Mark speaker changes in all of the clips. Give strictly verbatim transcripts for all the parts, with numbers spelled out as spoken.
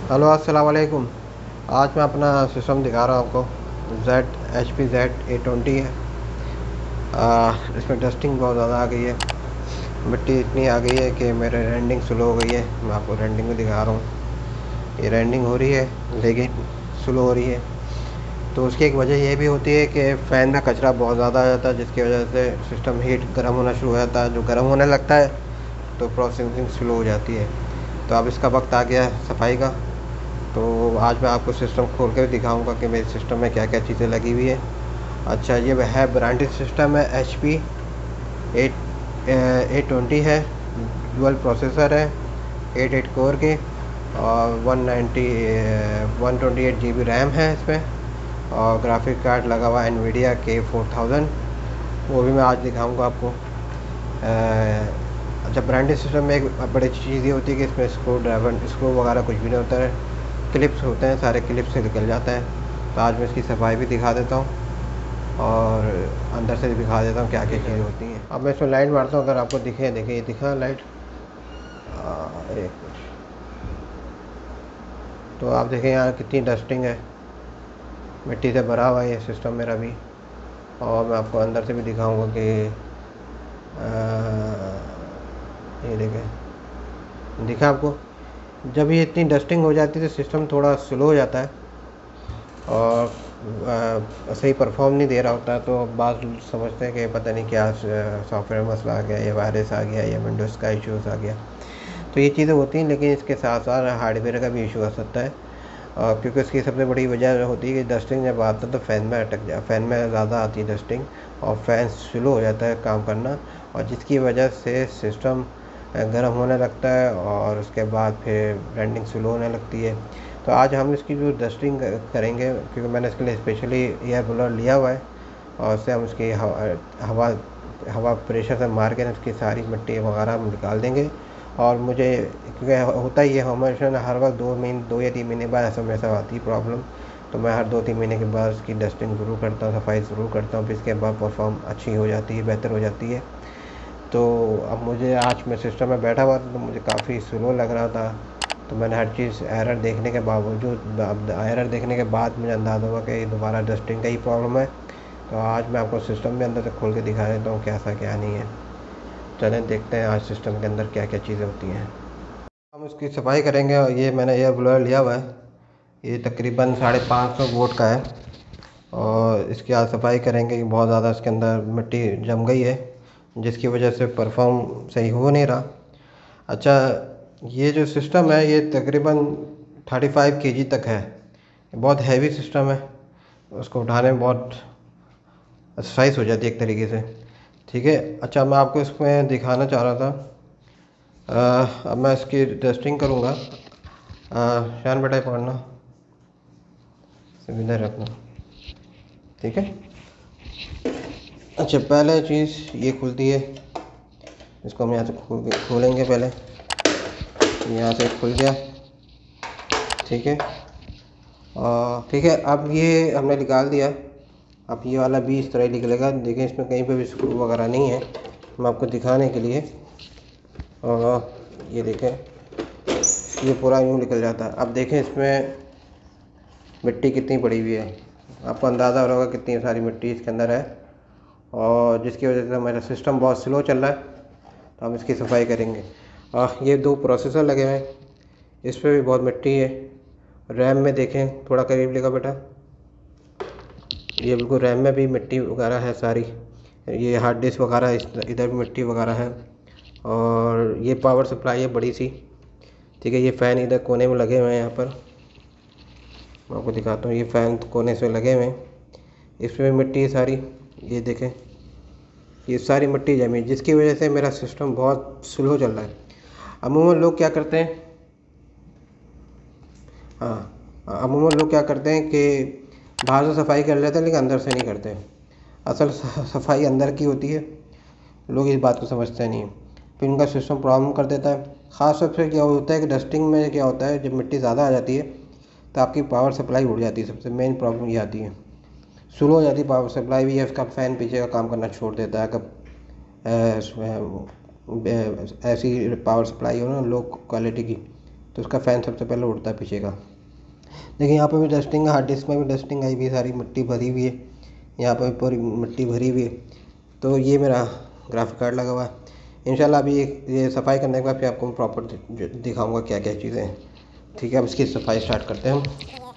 Speaker 1: Hello अस्सलाम वालेकुम। आज मैं अपना सिस्टम दिखा रहा हूँ आपको। Z H P Z A twenty है। आ, इसमें डस्टिंग बहुत ज़्यादा आ गई है। मिट्टी इतनी आ गई है कि मेरे रेंडिंग स्लो हो गई है। मैं आपको रेंडिंग में दिखा रहा हूँ। ये रेंडिंग हो रही है लेकिन स्लो हो रही है। तो उसकी एक वजह ये भी होती है कि फ़ैन में कचरा बहुत ज़्यादा आ जाता है, जिसकी वजह से सिस्टम हीट गर्म होना शुरू हो जाता है। जो गर्म होने लगता है तो प्रोसेसिंग स्लो हो जाती है। तो अब इसका वक्त आ गया है सफाई का। तो आज मैं आपको सिस्टम खोल कर दिखाऊंगा कि मेरे सिस्टम में क्या क्या चीज़ें लगी हुई है। अच्छा, ये है ब्रांडेड सिस्टम है, H P eight A twenty है। डुअल प्रोसेसर है, एट एट कोर के, और one ninety one twenty eight G B RAM है इसमें। और ग्राफिक कार्ड लगा हुआ है एनवीडिया के फोर थाउजेंड, वो भी मैं आज दिखाऊंगा आपको। अच्छा, ब्रांडेड सिस्टम में एक बड़ी चीज़ ये होती है कि इसमें स्क्रू ड्राइवर स्क्रू वगैरह कुछ भी नहीं होता है। क्लिप्स होते हैं, सारे क्लिप्स से निकल जाता है। तो आज मैं इसकी सफाई भी दिखा देता हूँ और अंदर से भी दिखा देता हूँ क्या क्या चीज़ें होती हैं। अब मैं इसमें लाइट मारता हूँ, अगर आपको दिखे देखिए, ये दिखा लाइट। एक मिनट। तो आप देखें यहाँ कितनी डस्टिंग है, मिट्टी से भरा हुआ है ये सिस्टम मेरा भी। और मैं आपको अंदर से भी दिखाऊंगा कि ये देखें, दिखा आपको। जब ये इतनी डस्टिंग हो जाती है तो सिस्टम थोड़ा स्लो हो जाता है और आ, सही परफॉर्म नहीं दे रहा होता है। तो बात समझते हैं कि पता नहीं क्या सॉफ्टवेयर मसला आ गया, या वायरस आ गया, या विंडोज़ का इश्यूज़ आ गया। तो ये चीज़ें होती हैं, लेकिन इसके साथ साथ हार्डवेयर का भी इशू आ सकता है। और क्योंकि इसकी सबसे बड़ी वजह होती है कि डस्टिंग जब आता है तो फ़ैन में अटक जा फ़ैन में ज़्यादा आती है डस्टिंग, और फ़ैन स्लो हो जाता है काम करना, और जिसकी वजह से सिस्टम गर्म होने लगता है और उसके बाद फिर ब्लेंडिंग स्लो होने लगती है। तो आज हम इसकी जो डस्टिंग करेंगे, क्योंकि मैंने इसके लिए स्पेशली एयर ब्लोअर लिया हुआ है, और उससे हम उसकी हवा हवा हवा प्रेशर से मार के उसकी सारी मिट्टी वगैरह हम निकाल देंगे। और मुझे, क्योंकि होता ही है हमेशा, हर वक्त दो महीने दो या तीन महीने बाद ऐसा वैसा आती है प्रॉब्लम। तो मैं हर दो तीन महीने के बाद उसकी डस्टिंग ज़रूर करता हूँ, सफाई ज़रूर करता हूँ, फिर इसके बाद परफॉर्म अच्छी हो जाती है, बेहतर हो जाती है। तो अब मुझे, आज मैं सिस्टम में बैठा हुआ था तो मुझे काफ़ी स्लो लग रहा था। तो मैंने हर चीज़ एरर देखने के बावजूद, अब एरर देखने के बाद मुझे अंदाज़ा हुआ कि दोबारा डस्टिंग का ही प्रॉब्लम है। तो आज मैं आपको सिस्टम में अंदर से खोल के दिखा देता हूँ कैसा क्या नहीं है। चलें देखते हैं आज सिस्टम के अंदर क्या क्या चीज़ें होती हैं। हम इसकी सफाई करेंगे। और ये मैंने एयर ब्लोअर लिया हुआ है, ये तकरीबन साढ़े पाँच सौ वोट का है। और इसकी आज सफाई करेंगे कि बहुत ज़्यादा इसके अंदर मिट्टी जम गई है, जिसकी वजह से परफॉर्म सही हो नहीं रहा। अच्छा, ये जो सिस्टम है ये तकरीबन थर्टी फाइव के जी तक है। बहुत हैवी सिस्टम है, उसको उठाने में बहुत एक्सरसाइज हो जाती है एक तरीके से। ठीक है। अच्छा, मैं आपको इसमें दिखाना चाह रहा था। आ, अब मैं इसकी टेस्टिंग करूँगा। शान बेटा पढ़ना, इधर रखना, ठीक है। अच्छा, पहले चीज़ ये खुलती है, इसको हम यहाँ से खोल के खोलेंगे। पहले यहाँ से खुल गया, ठीक है। और ठीक है, अब ये हमने निकाल दिया। अब ये वाला भी इस तरह निकलेगा। देखिए, इसमें कहीं पे भी स्क्रू वगैरह नहीं है, मैं आपको दिखाने के लिए। और ये देखें, ये पूरा यूँ निकल जाता है। अब देखें इसमें मिट्टी कितनी पड़ी हुई है, आपको अंदाज़ा हो रहा होगा कितनी सारी मिट्टी इसके अंदर है, और जिसकी वजह से मेरा सिस्टम बहुत स्लो चल रहा है। तो हम इसकी सफाई करेंगे। और ये दो प्रोसेसर लगे हुए हैं, इस पर भी बहुत मिट्टी है। रैम में देखें, थोड़ा करीब लेगा बेटा, ये बिल्कुल रैम में भी मिट्टी वगैरह है सारी। ये हार्ड डिस्क वगैरह, इधर भी मिट्टी वगैरह है। और ये पावर सप्लाई है बड़ी सी, ठीक है। ये फ़ैन इधर कोने में लगे हुए हैं, यहाँ पर मैं आपको दिखाता हूँ। ये फ़ैन कोने से लगे हुए हैं, इसमें मिट्टी है सारी। ये देखें, ये सारी मिट्टी जमी, जिसकी वजह से मेरा सिस्टम बहुत स्लो चल रहा है। अमूमन लोग क्या करते हैं, हाँ अमूमन लोग क्या करते हैं कि बाहर से सफाई कर लेते हैं लेकिन अंदर से नहीं करते। असल सफाई अंदर की होती है, लोग इस बात को समझते नहीं हैं, फिर उनका सिस्टम प्रॉब्लम कर देता है। ख़ास तौर से क्या होता है कि डस्टिंग में क्या होता है, जब मिट्टी ज़्यादा आ जाती है तो आपकी पावर सप्लाई उड़ जाती है। सबसे मेन प्रॉब्लम ये आती है, शुरू हो जाती है पावर सप्लाई भी, है उसका फ़ैन पीछे का काम करना छोड़ देता है। कब ऐसी पावर सप्लाई हो ना लो क्वालिटी की, तो उसका फ़ैन सबसे पहले उड़ता है पीछे का। देखिए यहाँ पे भी डस्टिंग है, हार्ड डिस्क में भी डस्टिंग आई हुई है, सारी मिट्टी भरी हुई है, यहाँ पर पूरी मिट्टी भरी हुई है। तो ये मेरा ग्राफिक कार्ड लगा हुआ है। इंशाल्लाह अभी ये सफाई करने के बाद फिर आपको प्रॉपर दिखाऊंगा क्या क्या चीज़ें हैं। ठीक है, अब इसकी सफाई स्टार्ट करते हैं हम।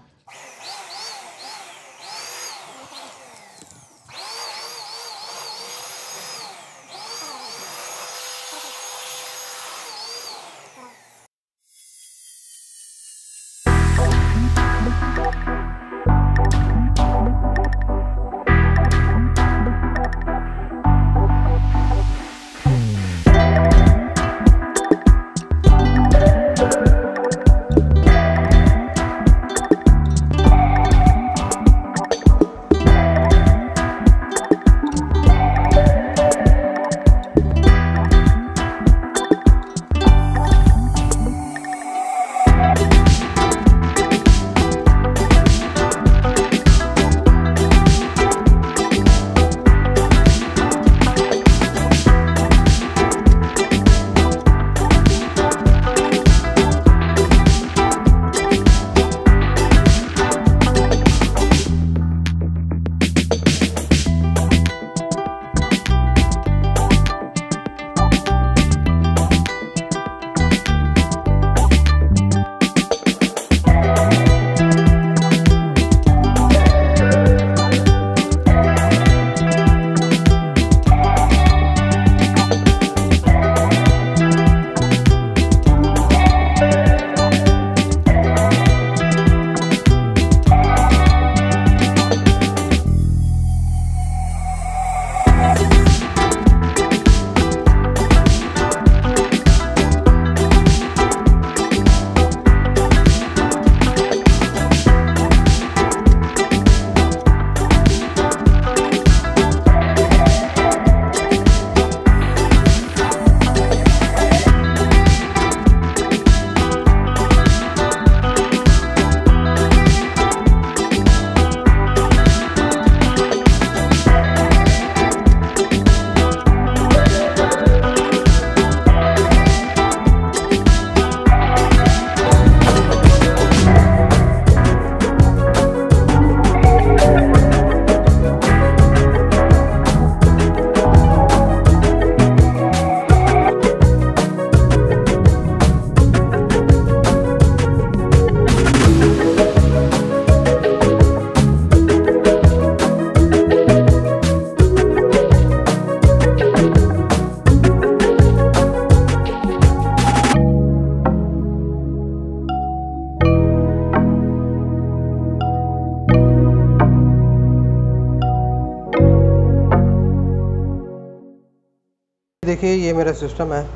Speaker 1: देखिए ये मेरा सिस्टम है।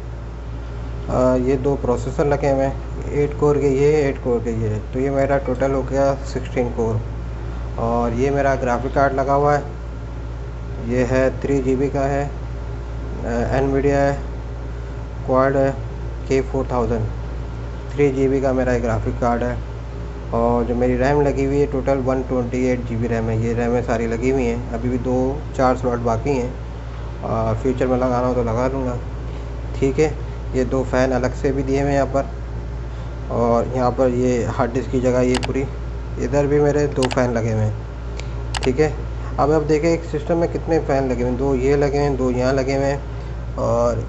Speaker 1: आ, ये दो प्रोसेसर लगे हुए हैं, एट कोर के ये एट कोर के ये, तो ये मेरा टोटल हो गया सिक्सटीन कोर। और ये मेरा ग्राफिक कार्ड लगा हुआ है, ये है थ्री जी बी का है, एनवीडिया है, क्वाड है K four thousand, three G B का मेरा ग्राफिक कार्ड है। और जो मेरी रैम लगी हुई है total one twenty eight G B RAM है। ये रैमें सारी लगी हुई हैं, अभी भी दो चार स्लॉट बाकी हैं, और फ्यूचर में लगाना हो तो लगा लूँगा। ठीक है, ये दो फ़ैन अलग से भी दिए हुए हैं यहाँ पर, और यहाँ पर ये हार्ड डिस्क की जगह ये पूरी, इधर भी मेरे दो फ़ैन लगे हुए हैं। ठीक है, अब अब देखें एक सिस्टम में कितने फ़ैन लगे हुए हैं, दो ये लगे हैं, दो यहाँ लगे हुए हैं, और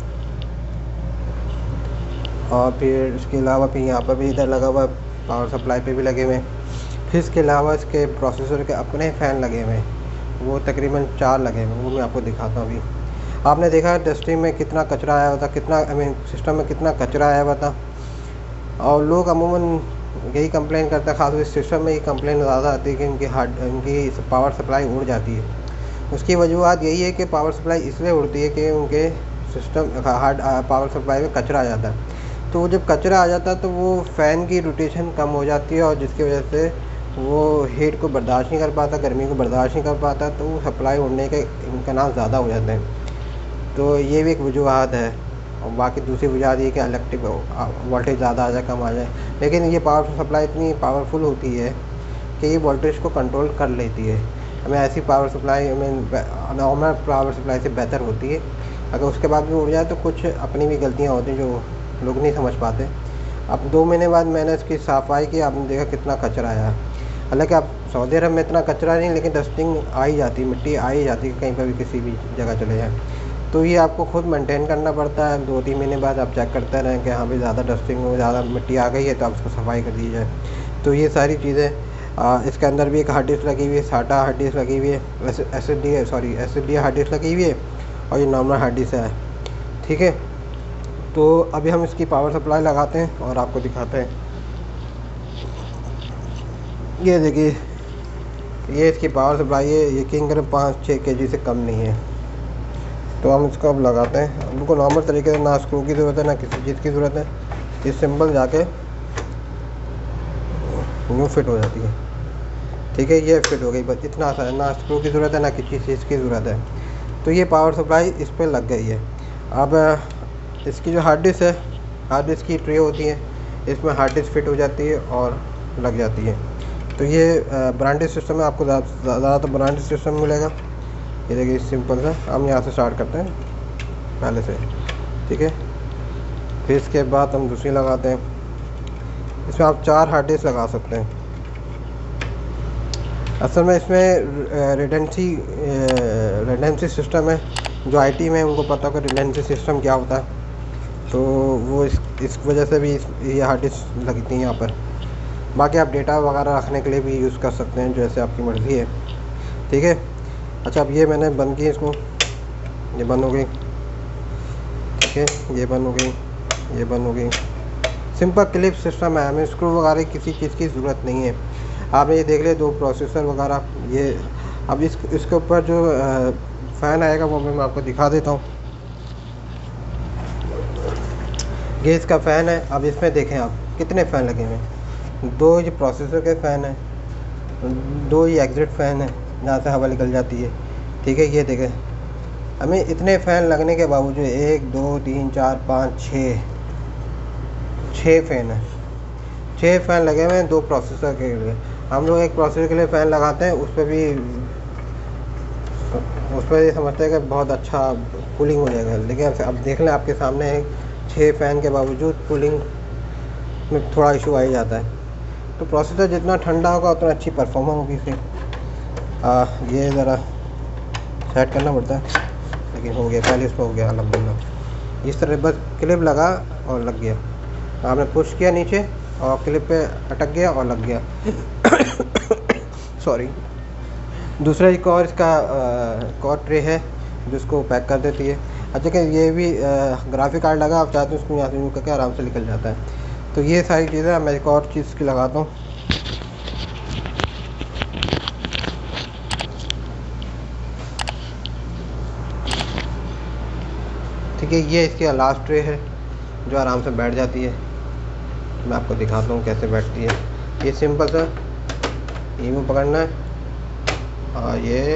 Speaker 1: और फिर इसके अलावा फिर यहाँ पर भी इधर लगा हुआ, पावर सप्लाई पे भी लगे हुए हैं। फिर इसके अलावा इसके प्रोसेसर के अपने फ़ैन लगे हुए हैं, वो तकरीबन चार लगे हुए हैं, वो मैं आपको दिखाता हूँ। अभी आपने देखा डस्टिंग में कितना कचरा आया हुआ था, कितना आई मीन सिस्टम में कितना कचरा आया हुआ था, और लोग अमूमन यही कंप्लेन करते हैं, खासकर इस सिस्टम में ये कंप्लेन ज़्यादा आती है कि इनकी हार्ड इनकी पावर सप्लाई उड़ जाती है। उसकी वजूहत यही है कि पावर सप्लाई इसलिए उड़ती है कि उनके सिस्टम हार्ड पावर सप्लाई में कचरा आ जाता है। तो जब कचरा आ जाता है तो वो फ़ैन की रोटेशन कम हो जाती है, और जिसकी वजह से वो हीट को बर्दाश्त नहीं कर पाता, गर्मी को बर्दाश्त नहीं कर पाता, तो वो सप्लाई उड़ने के इम्कान ज़्यादा हो जाते हैं। तो ये भी एक वजूहत है। और बाकी दूसरी वजह ये कि इलेक्ट्रिक वोल्टेज ज़्यादा आ जाए कम आ जाए, लेकिन ये पावर सप्लाई इतनी पावरफुल होती है कि ये वोल्टेज को कंट्रोल कर लेती है। हमें ऐसी पावर सप्लाई हमें नॉर्मल पावर सप्लाई से बेहतर होती है। अगर उसके बाद भी उड़ जाए तो कुछ अपनी भी गलतियाँ होती हैं जो लोग नहीं समझ पाते। अब दो महीने बाद मैंने इसकी सफाई की, आपने देखा कितना कचरा आया। हालांकि आप सऊदी अरब में इतना कचरा नहीं, लेकिन डस्टिंग आ ही जाती है, मिट्टी आ ही जाती है कहीं पर भी किसी भी जगह चले जाए। तो ये आपको खुद मेंटेन करना पड़ता है। दो तीन महीने बाद आप चेक करते रहें कि हाँ भाई ज़्यादा डस्टिंग हो, ज़्यादा मिट्टी आ गई है तो आप उसको सफाई कर दी जाए। तो ये सारी चीज़ें, इसके अंदर भी एक हार्ड डिस्क लगी हुई है, साटा हार्ड डिस्क लगी हुई है, S S D sorry S S D hard disk लगी हुई है, और ये नॉर्मल हार्ड डिस्क है। ठीक है, तो अभी हम इसकी पावर सप्लाई लगाते हैं और आपको दिखाते हैं। ये देखिए, ये इसकी पावर सप्लाई है, यकीन करें पाँच छः के जी से कम नहीं है। तो हम इसको अब लगाते हैं। उनको नॉर्मल तरीके से, ना स्क्रू की ज़रूरत है ना किसी चीज़ की ज़रूरत है, ये सिंपल जाके न्यू फिट हो जाती है। ठीक है, ये फिट हो गई, बस इतना आसान है, ना स्क्रू की ज़रूरत है ना किसी चीज़ की ज़रूरत है। तो ये पावर सप्लाई इस पर लग गई है। अब इसकी जो हार्ड डिस्क है, हार्ड डिस्क की ट्रे होती है, इसमें हार्ड डिस्क फिट हो जाती है और लग जाती है। तो ये ब्रांडेड सिस्टम है, आपको ज़्यादातर ब्रांडेड सिस्टम मिलेगा। ये देखिए सिंपल सा, हम यहाँ से स्टार्ट करते हैं पहले से। ठीक है, फिर इसके बाद हम दूसरी लगाते हैं। इसमें आप चार हार्ड डिस्क लगा सकते हैं। असल में इसमें रिडेंसी रिडेंसी सिस्टम है। जो आईटी में उनको पता होगा रिडेंसी सिस्टम क्या होता है, तो वो इस इस वजह से भी इस, ये हार्ड डिस्क लगती हैं यहाँ पर। बाकी आप डेटा वगैरह रखने के लिए भी यूज़ कर सकते हैं, जैसे आपकी मर्ज़ी है। ठीक है, अच्छा अब ये मैंने बंद की इसको, ये बंद हो गई। ठीक है, ये बंद हो गई, ये बंद हो गई। सिंपल क्लिप सिस्टम है, हमें स्क्रू वगैरह किसी चीज़ की ज़रूरत नहीं है। आपने ये देख लिया दो प्रोसेसर वगैरह। ये अब इस इसके ऊपर जो फ़ैन आएगा वो मैं आपको दिखा देता हूँ। ये इसका फ़ैन है। अब इसमें देखें आप कितने फ़ैन लगे हुए हैं। दो ये प्रोसेसर के फ़ैन है, दो ये एग्जिट फ़ैन है जहाँ से हवा निकल जाती है। ठीक है, ये देखें, हमें इतने फ़ैन लगने के बावजूद एक दो तीन चार पाँच छः छः फ़ैन है, छः फ़ैन लगे हुए हैं दो प्रोसेसर के लिए। हम लोग एक प्रोसेसर के लिए फ़ैन लगाते हैं, उस पर भी उस पर ये समझते हैं कि बहुत अच्छा कूलिंग हो जाएगा, लेकिन अब देख लें आपके सामने है छः फ़ैन के बावजूद कूलिंग में थोड़ा इशू आ ही जाता है। तो प्रोसेसर जितना ठंडा होगा उतना अच्छी परफॉर्मेंस होगी इसकी। ये ज़रा सेट करना पड़ता है, लेकिन हो गया, पहले इसमें हो गया अल्हम्दुलिल्लाह। इस तरह बस क्लिप लगा और लग गया। आपने पुश किया नीचे और क्लिप पे अटक गया और लग गया। सॉरी। दूसरा एक और इसका कॉर्ड ट्रे है जिसको पैक कर देती है। अच्छा कि ये भी ग्राफिक कार्ड लगा, आप चाहते हैं उसको यहाँ से यूँ करके आराम से निकल जाता है। तो ये सारी चीज़ें मैं एक और चीज़ की लगाता हूँ। ठीक है, ये इसकी लास्ट ट्रे है जो आराम से बैठ जाती है। मैं आपको दिखाता हूँ कैसे बैठती है। ये सिंपल सा यूँ पकड़ना है और ये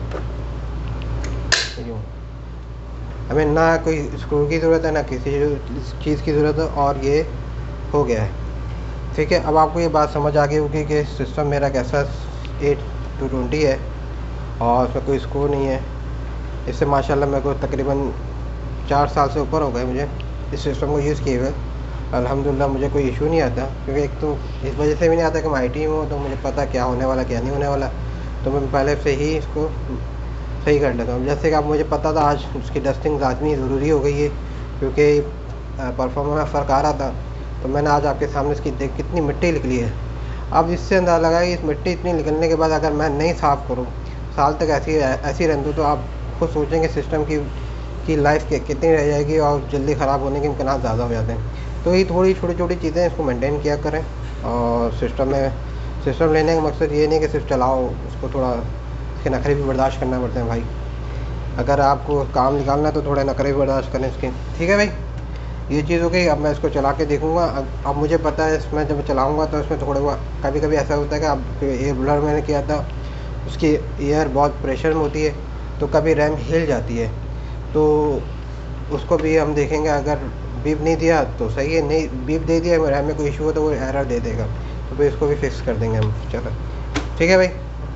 Speaker 1: यूँ, हमें ना कोई स्क्रू की ज़रूरत है ना किसी चीज़ की ज़रूरत है, और ये हो गया है। ठीक है, अब आपको ये बात समझ आ गई होगी कि सिस्टम मेरा कैसा एट टू ट्वेंटी है और उसमें कोई स्क्रू नहीं है। इससे माशाल्लाह मेरे को तकरीबन चार साल से ऊपर हो गए मुझे इस सिस्टम को यूज़ किए हुए। अल्हम्दुलिल्लाह मुझे कोई इशू नहीं आता, क्योंकि एक तो इस वजह से भी नहीं आता कि मैं आई टी में हूँ, तो मुझे पता क्या होने वाला क्या नहीं होने वाला, तो मैं पहले से ही इसको सही कर लेता हूँ। जैसे कि अब मुझे पता था आज उसकी डस्टिंग लाजमी ज़रूरी हो गई है, क्योंकि परफॉर्मेंस में फ़र्क आ रहा था। तो मैंने आज आपके सामने इसकी देख कितनी मिट्टी निकली है। अब इससे अंदाज़ा लगा कि इस मिट्टी इतनी निकलने के बाद अगर मैं नहीं साफ़ करूँ, साल तक ऐसी ऐसी रहूँ, तो आप खुद सोचेंगे सिस्टम की की लाइफ के कितनी रह जाएगी और जल्दी ख़राब होने के इम्कान ज़्यादा हो जाते हैं। तो ये थोड़ी छोटी छोटी चीज़ें इसको मेंटेन किया करें। और सिस्टम में सिस्टम लेने का मकसद ये नहीं कि सिर्फ चलाओ, उसको थोड़ा इसके नखरे भी बर्दाश्त करना पड़ते हैं भाई। अगर आपको काम निकालना है तो थोड़े नखरे भी बर्दाश्त करें इसके। ठीक है भाई, ये चीज़ हो गई। अब मैं इसको चला के देखूँगा। अब, अब मुझे पता है इसमें जब चलाऊँगा तो इसमें थोड़े कभी कभी ऐसा होता है कि अब एयर ब्लर मैंने किया था, उसकी एयर बहुत प्रेशर में होती है, तो कभी रैम हिल जाती है, तो उसको भी हम देखेंगे। अगर बीप नहीं दिया तो सही है, नहीं बीप दे दिया रैम में कोई इशू हो तो वो एरर दे देगा, तो फिर इसको भी फिक्स कर देंगे हम। चलो ठीक है भाई।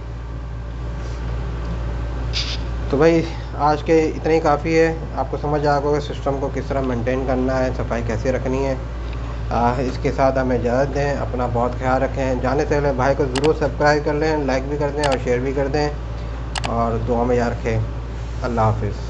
Speaker 1: तो भाई आज के इतना ही काफ़ी है, आपको समझ आ गया सिस्टम को किस तरह मेंटेन करना है, सफाई कैसे रखनी है। आ, इसके साथ हमें इजाज़त दें। अपना बहुत ख्याल रखें। जाने से पहले भाई को ज़रूर सब्सक्राइब कर लें, लाइक भी कर दें और शेयर भी कर दें और दुआ में याद रखें। अल्लाह हाफिज़।